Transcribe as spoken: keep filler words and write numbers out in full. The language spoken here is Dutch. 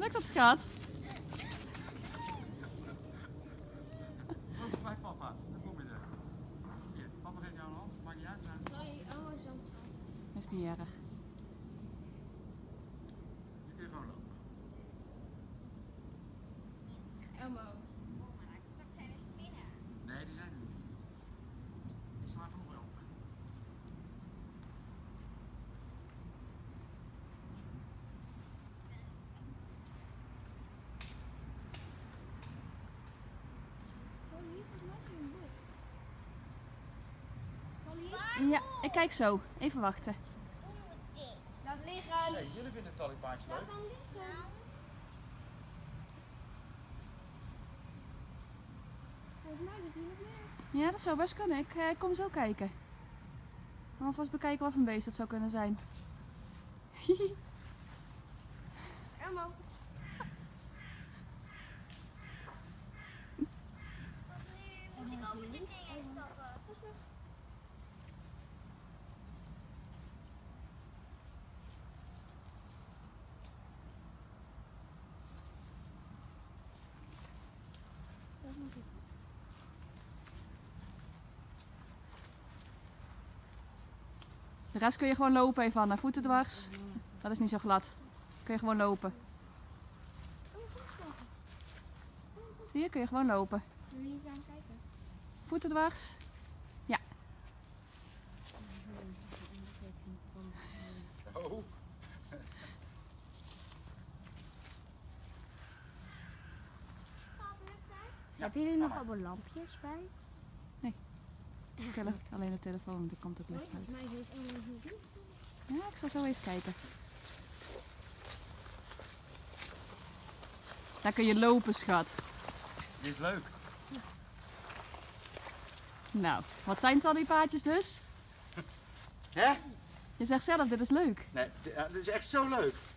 Lukt dat, schat? Kom bij papa, dan kom je er. Hier, papa geeft jou een hand, maakt niet uit. Sorry, oma is aan het gaan. Dat is niet erg. Nu kun je gewoon lopen. Elmo. Straks zijn er spinnen. Nee, die zijn er niet. Die slaat nog wel op. Polly, volgens mij is er een bot. Polly? Ja, ik kijk zo. Even wachten. Hoe doen we dit? Laat liggen. Nee, jullie vinden het tallypaardje leuk. Laat hem liggen. Volgens mij is hij nog meer. Ja, dat zou best kunnen. Ik eh, kom zo kijken. Gaan we alvast bekijken wat voor een beest dat zou kunnen zijn. Elmo. Wat nu? Moet ik over dit ding heen stappen? De rest kun je gewoon lopen even naar voeten dwars. Dat is niet zo glad. Kun je gewoon lopen. Zie je, kun je gewoon lopen. Wil je hier aan kijken? Voeten dwars. Ja. Oh. Papa, lukt het? Hebben jullie nog allemaal lampjes bij? Tele alleen de telefoon, die komt ook licht uit. Volgens mij heeft Elmo nog niet licht. Ja, ik zal zo even kijken. Daar kun je lopen, schat. Dit is leuk. Nou, wat zijn tallypaardjes dus? Hè? Je zegt zelf, dit is leuk. Nee, dit dit is echt zo leuk.